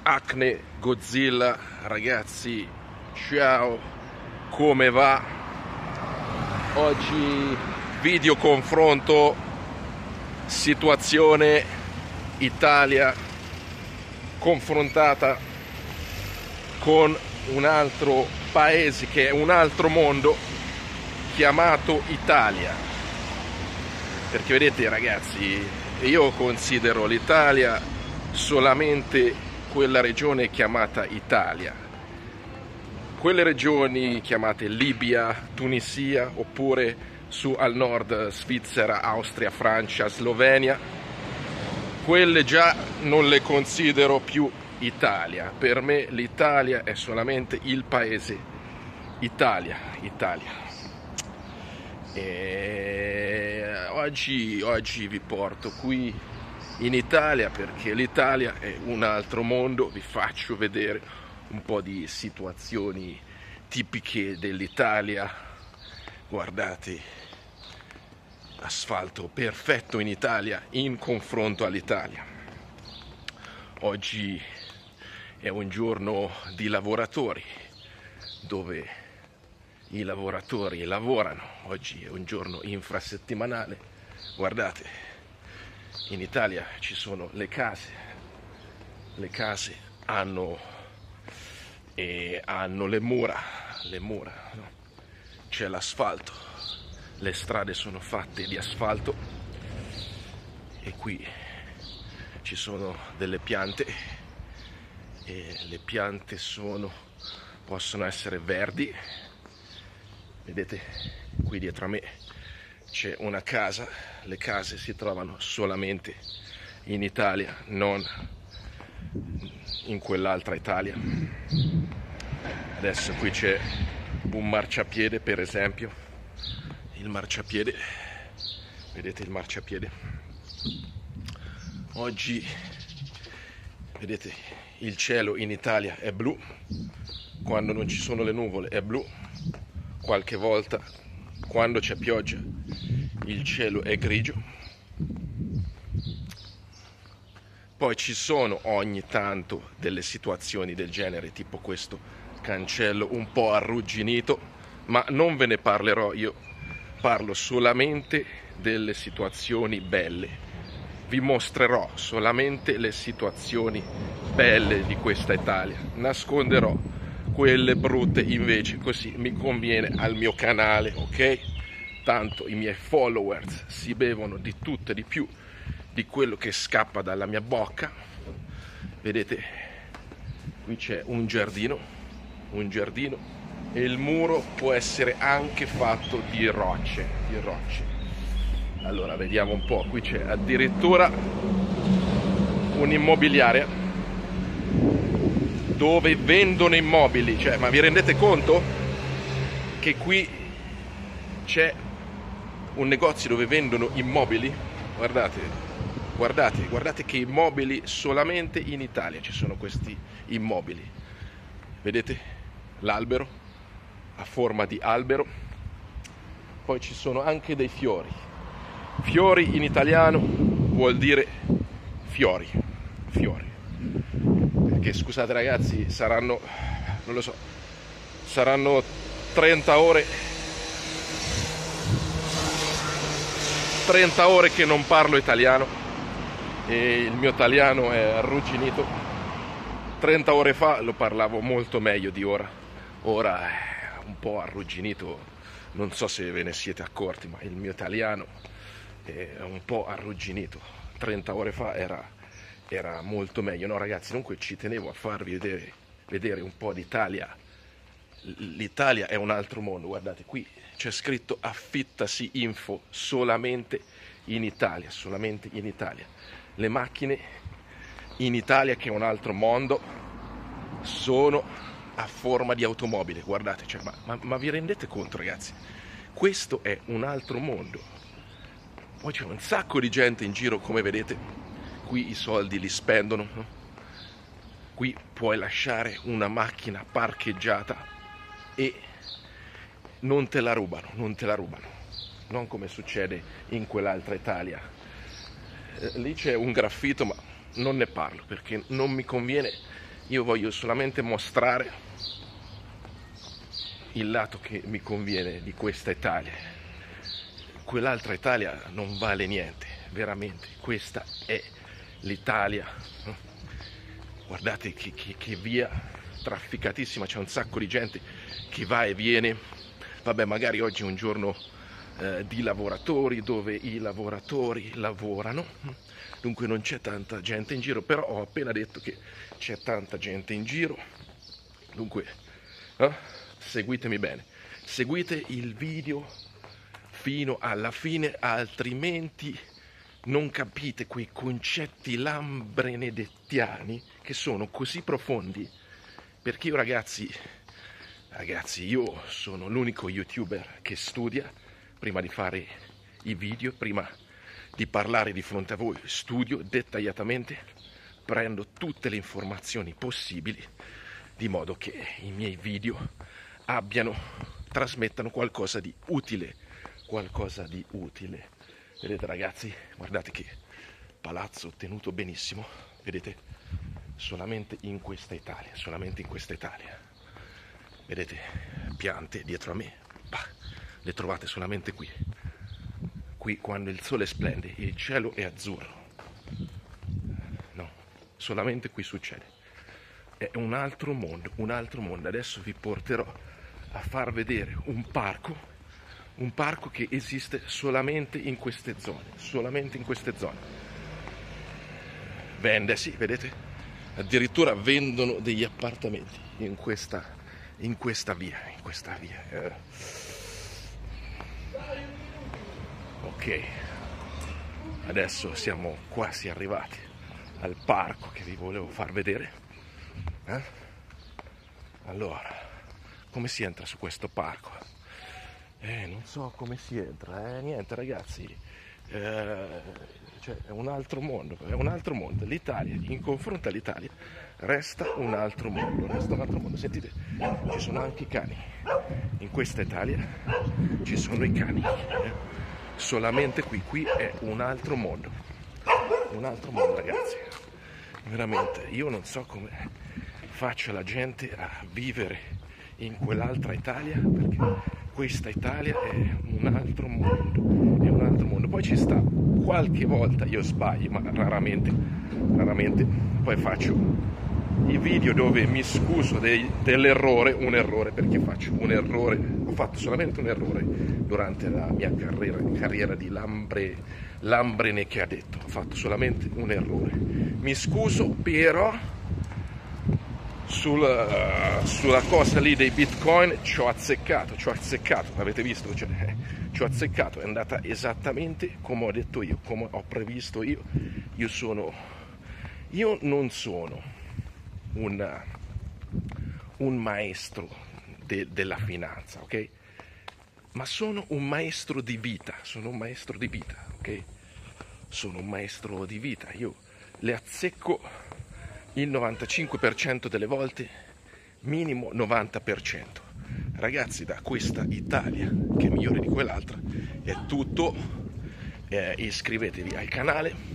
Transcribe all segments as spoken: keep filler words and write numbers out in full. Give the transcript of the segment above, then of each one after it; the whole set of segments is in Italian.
Acne Godzilla, ragazzi, ciao, come va? Oggi video confronto situazione Italia confrontata con un altro paese che è un altro mondo chiamato Italia, perché vedete ragazzi, io considero l'Italia solamente quella regione chiamata Italia. Quelle regioni chiamate Libia, Tunisia, oppure su al nord Svizzera, Austria, Francia, Slovenia, quelle già non le considero più Italia. Per me l'Italia è solamente il paese Italia, Italia. E oggi, oggi vi porto qui in Italia perché l'Italia è un altro mondo. Vi faccio vedere un po' di situazioni tipiche dell'Italia. Guardate, asfalto perfetto in Italia in confronto all'Italia. Oggi è un giorno di lavoratori dove i lavoratori lavorano. Oggi è un giorno infrasettimanale. Guardate, in Italia ci sono le case, le case hanno, e hanno le mura, le mura, no? C'è l'asfalto, le strade sono fatte di asfalto e qui ci sono delle piante e le piante sono, possono essere verdi. Vedete, qui dietro a me c'è una casa. Le case si trovano solamente in Italia, non in quell'altra Italia. Adesso qui c'è un marciapiede, per esempio. Il marciapiede, vedete il marciapiede? Oggi, vedete, il cielo in Italia è blu. Quando non ci sono le nuvole è blu. Qualche volta, quando c'è pioggia, il cielo è grigio. Poi ci sono ogni tanto delle situazioni del genere, tipo questo cancello un po' arrugginito, ma non ve ne parlerò. Io parlo solamente delle situazioni belle. Vi mostrerò solamente le situazioni belle di questa Italia. Nasconderò quelle brutte invece, così mi conviene al mio canale, ok? Tanto i miei followers si bevono di tutto e di più di quello che scappa dalla mia bocca. Vedete, qui c'è un giardino, un giardino e il muro può essere anche fatto di rocce, di rocce. Allora, vediamo un po', qui c'è addirittura un'immobiliare dove vendono immobili, cioè, ma vi rendete conto che qui c'è un negozio dove vendono immobili? Guardate, guardate, guardate che immobili, solamente in Italia ci sono questi immobili. Vedete l'albero a forma di albero, poi ci sono anche dei fiori. Fiori in italiano vuol dire fiori, fiori. Perché scusate ragazzi, saranno, non lo so, saranno trenta ore, trenta ore che non parlo italiano e il mio italiano è arrugginito. trenta ore fa lo parlavo molto meglio di ora, ora è un po' arrugginito, non so se ve ne siete accorti, ma il mio italiano è un po' arrugginito. trenta ore fa era, era molto meglio, no ragazzi? Comunque ci tenevo a farvi vedere, vedere un po' d'Italia. L'Italia è un altro mondo. Guardate, qui c'è scritto affittasi info solamente in Italia, solamente in Italia. Le macchine in Italia, che è un altro mondo, sono a forma di automobile. Guardate, cioè, ma, ma, ma vi rendete conto ragazzi? Questo è un altro mondo. Poi c'è un sacco di gente in giro, come vedete. Qui i soldi li spendono, no? Qui puoi lasciare una macchina parcheggiata e non te la rubano, non te la rubano, non come succede in quell'altra Italia. Eh, lì c'è un graffito, ma non ne parlo perché non mi conviene io voglio solamente mostrare il lato che mi conviene di questa Italia. Quell'altra Italia non vale niente, veramente. Questa è l'Italia. Guardate che, che, che via trafficatissima, c'è un sacco di gente che va e viene. Vabbè, magari oggi è un giorno eh, di lavoratori, dove i lavoratori lavorano, dunque non c'è tanta gente in giro, però ho appena detto che c'è tanta gente in giro, dunque eh, seguitemi bene, seguite il video fino alla fine, altrimenti non capite quei concetti lambrenedettiani che sono così profondi, perché io ragazzi, ragazzi io sono l'unico youtuber che studia prima di fare i video, prima di parlare di fronte a voi, studio dettagliatamente, prendo tutte le informazioni possibili, di modo che i miei video abbiano, trasmettano qualcosa di utile, qualcosa di utile. Vedete ragazzi, guardate che palazzo tenuto benissimo, vedete, solamente in questa Italia, solamente in questa Italia. Vedete, piante dietro a me, bah, le trovate solamente qui. Qui quando il sole splende e il cielo è azzurro. No, solamente qui succede. È un altro mondo, un altro mondo. Adesso vi porterò a far vedere un parco, un parco che esiste solamente in queste zone, solamente in queste zone. Vende, sì, vedete? Addirittura vendono degli appartamenti in questa, in questa via, in questa via. Eh. Ok, adesso siamo quasi arrivati al parco che vi volevo far vedere. Eh? Allora, come si entra su questo parco? Eh, non so come si entra, eh, niente ragazzi, eh, cioè è un altro mondo, è un altro mondo. L'Italia, in confronto all'Italia, resta un altro mondo, resta un altro mondo. Sentite, ci sono anche i cani, in questa Italia ci sono i cani, eh. Solamente qui, qui è un altro mondo, un altro mondo ragazzi, veramente, io non so come faccia la gente a vivere in quell'altra Italia, perché questa Italia è un altro mondo, è un altro mondo. Poi ci sta, qualche volta io sbaglio, ma raramente, raramente, poi faccio i video dove mi scuso dei, dell'errore, un errore, perché faccio un errore, ho fatto solamente un errore durante la mia carriera, carriera di lambre, lambrene che ha detto, ho fatto solamente un errore, mi scuso, però sulla, sulla cosa lì dei bitcoin ci ho azzeccato, ci ho azzeccato, l'avete visto? Cioè, eh, ci ho azzeccato, è andata esattamente come ho detto io, come ho previsto io, io sono, io non sono un, un maestro de, della finanza, ok? Ma sono un maestro di vita, sono un maestro di vita, ok? Sono un maestro di vita, io le azzecco il novantacinque per cento delle volte, minimo novanta per cento. Ragazzi, da questa Italia, che è migliore di quell'altra, è tutto. Eh, iscrivetevi al canale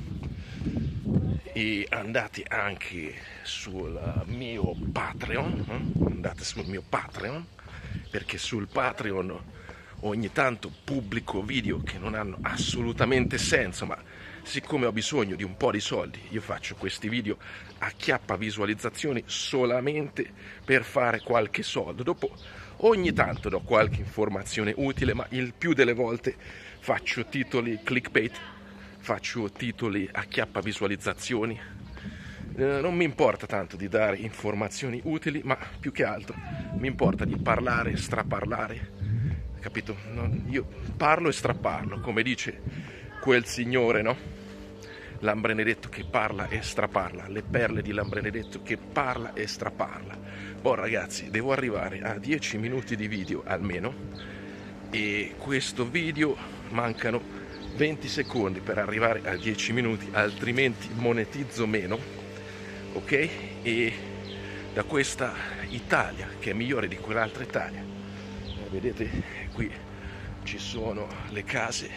e andate anche sul mio Patreon, eh? andate sul mio Patreon, perché sul Patreon ogni tanto pubblico video che non hanno assolutamente senso, ma siccome ho bisogno di un po' di soldi, io faccio questi video a chiappa visualizzazioni solamente per fare qualche soldo. Dopo ogni tanto do qualche informazione utile, ma il più delle volte faccio titoli clickbait, faccio titoli a chiappa visualizzazioni. Eh, non mi importa tanto di dare informazioni utili, ma più che altro mi importa di parlare, straparlare, capito? Non, io parlo e straparlo, come dice quel signore, no? Lambrenedetto che parla e straparla, le perle di Lambrenedetto che parla e straparla. Boh ragazzi, devo arrivare a dieci minuti di video almeno, e questo video mancano venti secondi per arrivare a dieci minuti, altrimenti monetizzo meno, ok? E da questa Italia, che è migliore di quell'altra Italia, eh, vedete qui ci sono le case,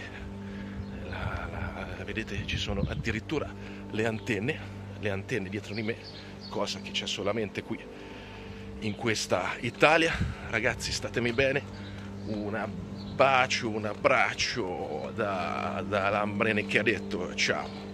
la, la, vedete ci sono addirittura le antenne, le antenne dietro di me, qualcosa che c'è solamente qui in questa Italia. Ragazzi, statemi bene, un bacio, un abbraccio da, da Lambrene che ha detto ciao.